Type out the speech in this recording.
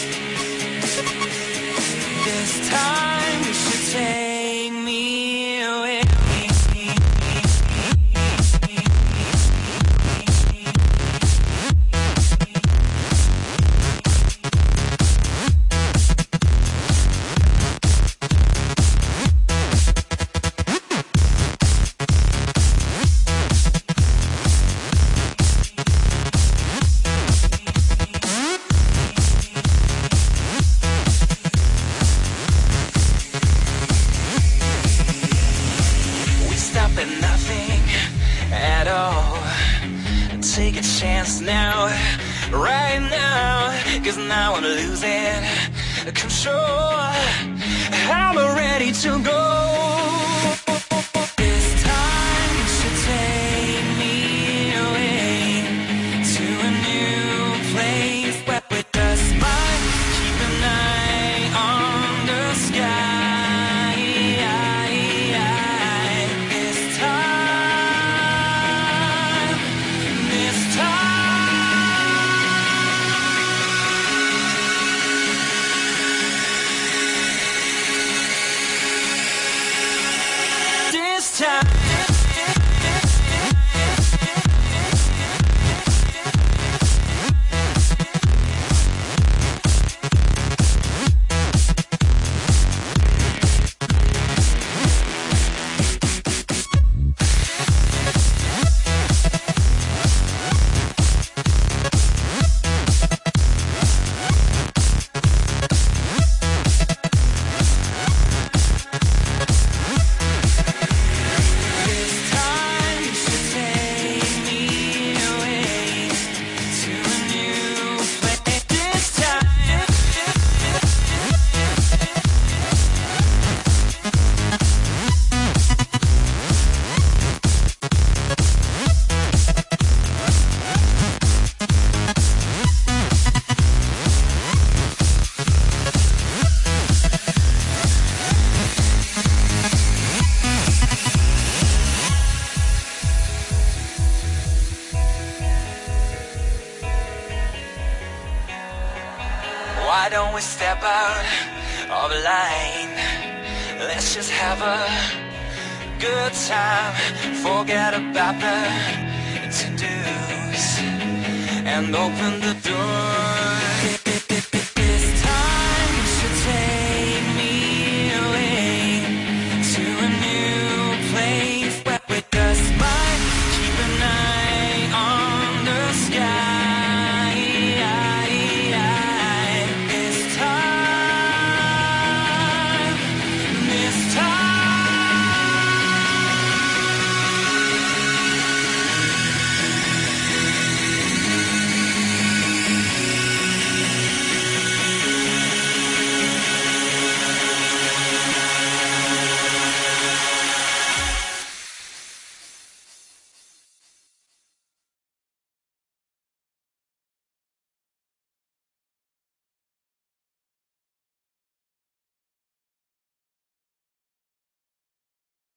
This time you should take me away. Nothing at all. Take a chance now, right now, 'cause now I'm losing control. I'm ready to go. This time you should take me away to a new place where we just might keep an eye on the sky. Why don't we step out of line? Let's just have a good time. Forget about the to-dos and open the door.